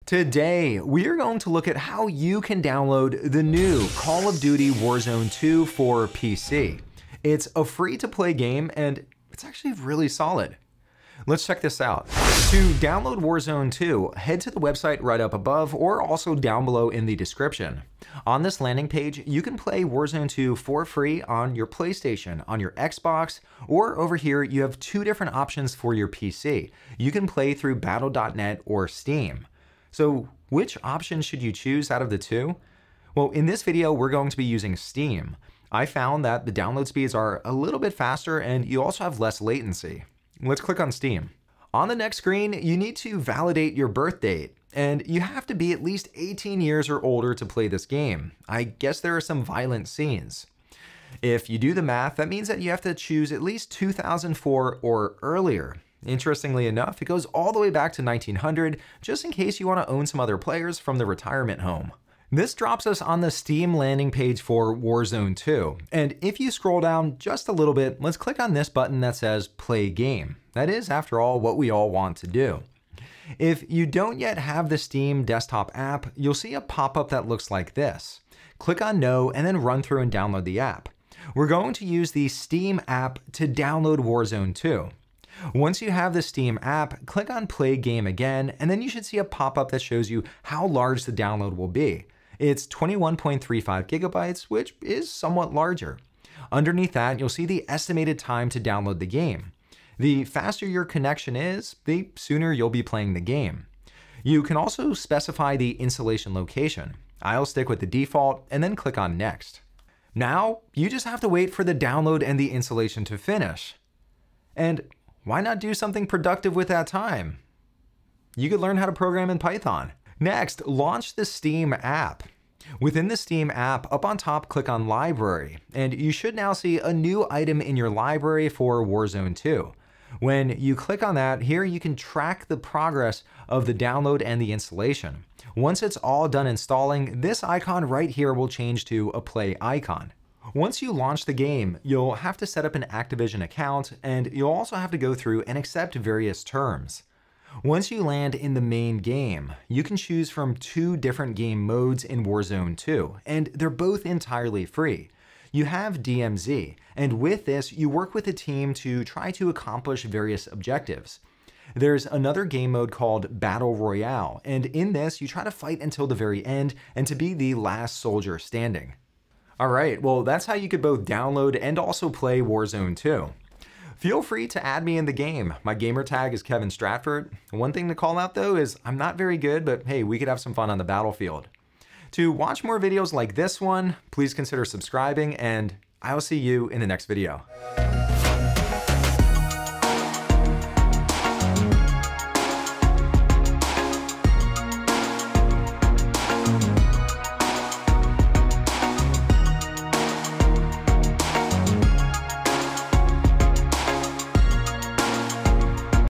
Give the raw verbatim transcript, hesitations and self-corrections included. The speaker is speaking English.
Today, we are going to look at how you can download the new Call of Duty Warzone two for P C. It's a free-to-play game and it's actually really solid. Let's check this out. To download Warzone two, head to the website right up above or also down below in the description. On this landing page, you can play Warzone two for free on your PlayStation, on your Xbox, or over here you have two different options for your P C. You can play through battle dot net or Steam. So which option should you choose out of the two? Well, in this video, we're going to be using Steam. I found that the download speeds are a little bit faster and you also have less latency. Let's click on Steam. On the next screen, you need to validate your birth date, and you have to be at least eighteen years or older to play this game. I guess there are some violent scenes. If you do the math, that means that you have to choose at least two thousand four or earlier. Interestingly enough, it goes all the way back to nineteen hundred, just in case you want to own some other players from the retirement home. This drops us on the Steam landing page for Warzone two, and if you scroll down just a little bit, let's click on this button that says Play Game. That is, after all, what we all want to do. If you don't yet have the Steam desktop app, you'll see a pop-up that looks like this. Click on No and then run through and download the app. We're going to use the Steam app to download Warzone two. Once you have the Steam app, click on Play Game again, and then you should see a pop-up that shows you how large the download will be. It's twenty-one point three five gigabytes, which is somewhat larger. Underneath that, you'll see the estimated time to download the game. The faster your connection is, the sooner you'll be playing the game. You can also specify the installation location. I'll stick with the default and then click on Next. Now, you just have to wait for the download and the installation to finish. And why not do something productive with that time? You could learn how to program in Python. Next, launch the Steam app. Within the Steam app, up on top, click on Library, and you should now see a new item in your library for Warzone two. When you click on that, here you can track the progress of the download and the installation. Once it's all done installing, this icon right here will change to a play icon. Once you launch the game, you'll have to set up an Activision account, and you'll also have to go through and accept various terms. Once you land in the main game, you can choose from two different game modes in Warzone two, and they're both entirely free. You have D M Z, and with this, you work with a team to try to accomplish various objectives. There's another game mode called Battle Royale, and in this, you try to fight until the very end and to be the last soldier standing. Alright, well that's how you could both download and also play Warzone two. Feel free to add me in the game. My gamer tag is Kevin Stratford. One thing to call out though is I'm not very good, but hey, we could have some fun on the battlefield. To watch more videos like this one, please consider subscribing, and I'll see you in the next video.